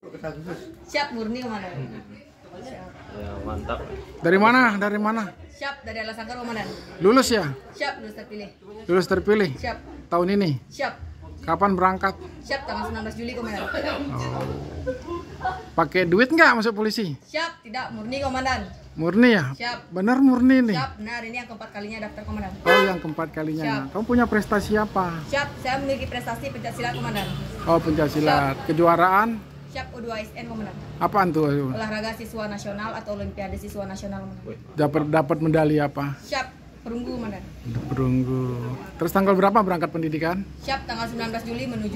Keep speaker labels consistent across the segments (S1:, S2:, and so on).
S1: Siap, murni komandan.
S2: Ya, mantap.
S3: Dari mana? Dari mana?
S1: Siap, dari Alasangkar komandan.
S3: Lulus ya?
S1: Siap, lulus terpilih.
S3: Lulus terpilih?
S1: Siap.
S3: Tahun ini?
S1: Siap.
S3: Kapan berangkat?
S1: Siap, tanggal 19 Juli komandan.
S3: Oh. Pakai duit nggak masuk polisi?
S1: Siap, tidak, murni komandan.
S3: Murni ya?
S1: Siap.
S3: Benar murni nih?
S1: Siap, benar, ini yang keempat kalinya daftar komandan.
S3: Oh, yang keempat kalinya.
S1: Siap.
S3: Kamu punya prestasi apa?
S1: Siap, saya memiliki prestasi pencaksilat komandan.
S3: Oh, pencaksilat. Kejuaraan?
S1: Siap, U2ASN komandan.
S3: Apaan tuh?
S1: Olahraga siswa nasional atau olimpiade siswa nasional komandan.
S3: Dapat medali apa?
S1: Siap, perunggu komandan.
S3: Perunggu. Terus tanggal berapa berangkat pendidikan?
S1: Siap, tanggal 19 Juli menuju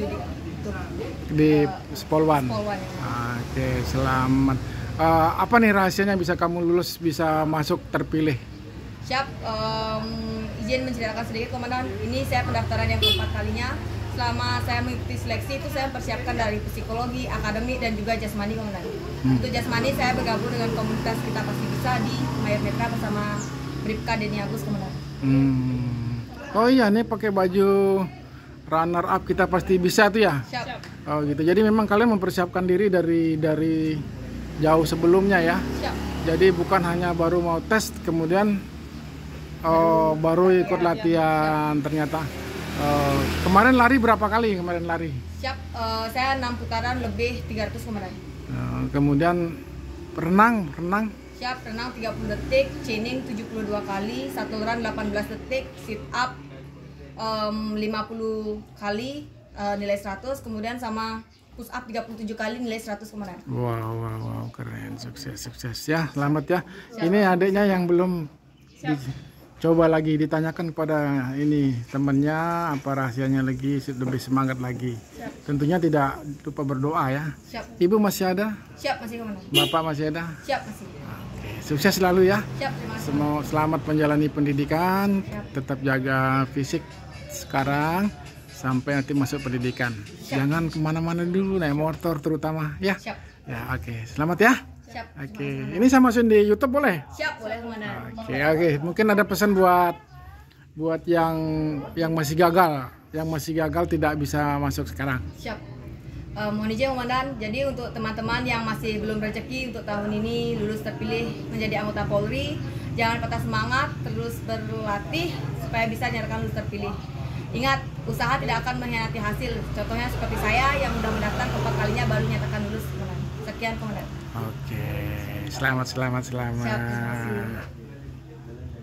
S3: Di Spolwan.
S1: Polwan.
S3: Oke, selamat. Apa nih rahasianya bisa kamu lulus, bisa masuk terpilih?
S1: Siap, izin menceritakan sedikit komandan. Ini saya pendaftaran yang keempat kalinya. Selama saya mengikuti seleksi itu saya persiapkan dari psikologi, akademik, dan juga jasmani komandan. Untuk jasmani saya bergabung dengan komunitas Kita Pasti Bisa di Mayor Metra bersama Bribka Deni Agus komandan.
S3: Oh iya, nih pakai baju runner up Kita Pasti Bisa tuh ya?
S1: Siap.
S3: Oh gitu. Jadi memang kalian mempersiapkan diri dari jauh sebelumnya ya?
S1: Siap.
S3: Jadi bukan hanya baru mau tes kemudian baru ikut latihan ternyata. Kemarin lari berapa kali kemarin lari?
S1: Siap, saya 6 putaran lebih 300 komandan.
S3: Kemudian renang.
S1: Siap, renang 30 detik, chaining 72 kali, shuttle run 18 detik, sit up 50 kali nilai 100, kemudian sama push up 37 kali nilai 100 komandan.
S3: Wow, keren, sukses ya, selamat ya. Ini adiknya yang belum coba lagi ditanyakan kepada ini temennya apa rahasianya lagi lebih semangat lagi. Tentunya tidak lupa berdoa ya.
S1: Siap.
S3: Ibu masih ada?
S1: Siap, masih komandan.
S3: Bapak masih ada?
S1: Siap, masih.
S3: Oke, sukses selalu ya.
S1: Siap, terima kasih.
S3: Semoga selamat menjalani pendidikan.
S1: Siap.
S3: Tetap jaga fisik sekarang sampai nanti masuk pendidikan.
S1: Siap.
S3: Jangan kemana-mana dulu naik motor terutama ya.
S1: Siap.
S3: Ya oke, selamat ya.
S1: Siap.
S3: Oke, ini saya masukin di YouTube boleh?
S1: Siap, boleh komandan.
S3: Oke. Mungkin ada pesan buat yang masih gagal tidak bisa masuk sekarang.
S1: Siap. Mohon izin komandan. Jadi untuk teman-teman yang masih belum rezeki untuk tahun ini lulus terpilih menjadi anggota Polri, jangan patah semangat, terus berlatih supaya bisa nyatakan lulus terpilih. Ingat, usaha tidak akan mengkhianati hasil. Contohnya seperti saya yang sudah mendaftar keempat kalinya baru nyatakan lulus komandan. Sekian komandan.
S3: Oke, selamat.
S1: Siap, terima kasih.